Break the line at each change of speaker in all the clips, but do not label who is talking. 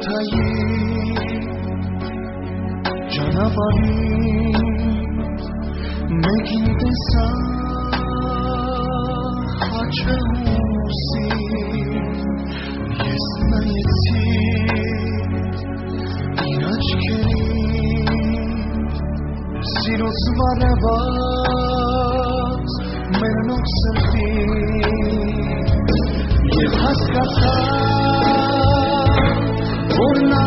Գողոթայի ճանապարհին մեկին տեսա հաչելուսին ես նայեցի իր աչքերին սիրոց վարևած մենոք սրտին և հասկացա որ նա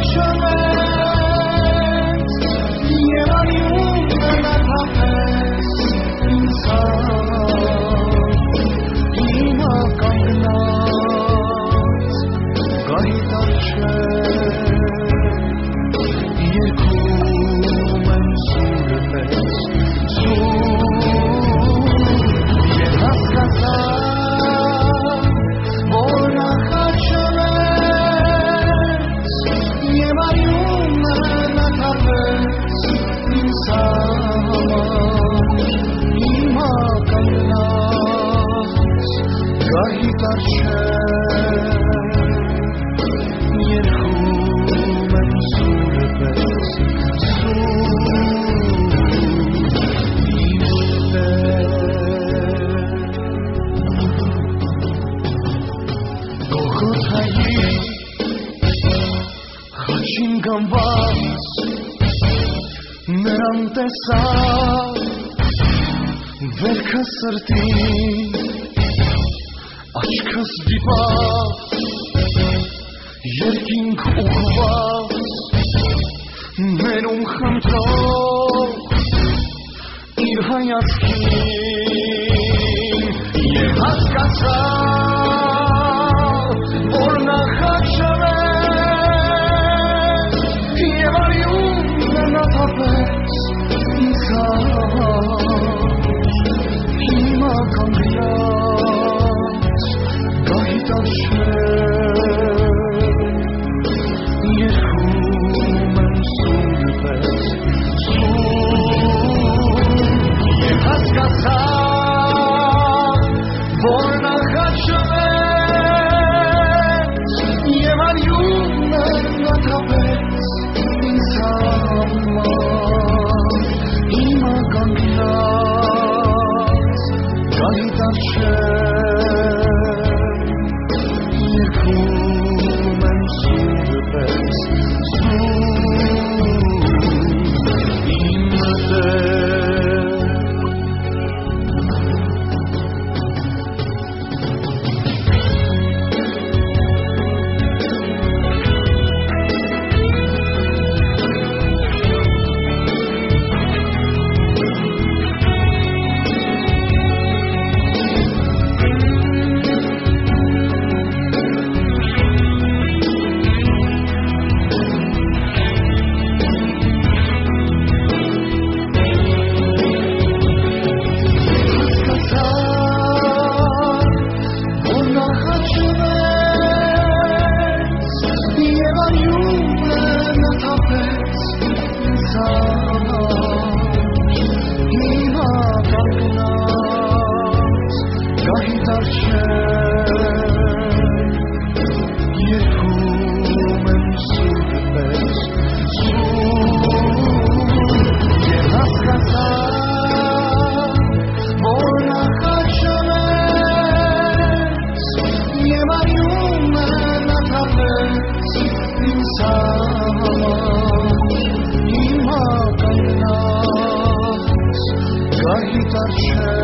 խաչվեց և արյունը նա թափեց ինձ հիմա կանգնած գահիտ առջև երգում եմ սուրը պես և հասկացա Նրան տեսա վերքս սրտին աչքս դիպավ երկինք ուղղված մերում խնդրող իր հայացքին և հասկացա որ նա խաչվեց և արյունը նա թափեց ինձ հիմա կանգնած գահիտ առջև երգում եմ սուրը պես և հասկացա որ նա խաչվեց և արյունը նա թափեց ինձ հիմա կանգնած գահիտ առջև երգում եմ սուրը պես իմ Գահիտ առջև